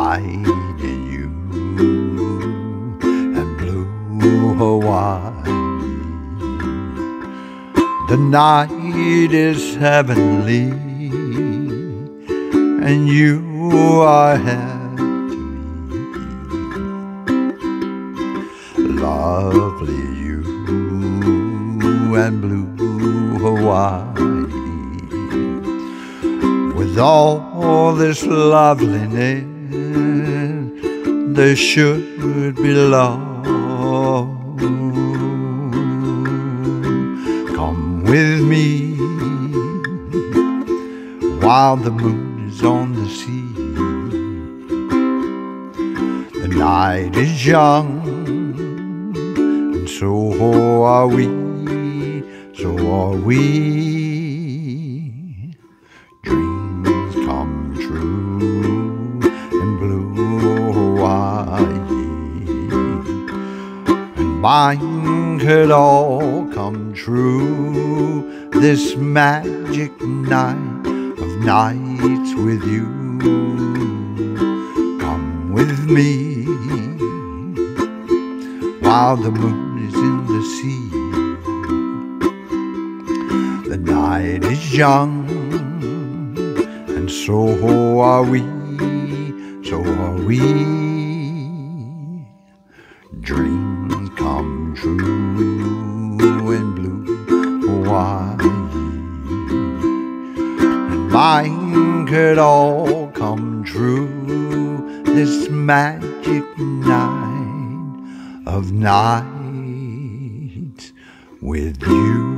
night in you and blue Hawaii. The night is heavenly, and you are here to me. Lovely you and blue Hawaii. With all this loveliness, there should be love. Come with me while the moon is on the sea. The night is young, and so are we, so are we. Dreams come true in blue Hawaii, and mine could all come true this magic night of nights with you. Come with me while the moon is in the sea. The night is young, and so are we, so are we. Dreams come true in blue Hawaii, and mine could all come true this magic night of nights with you.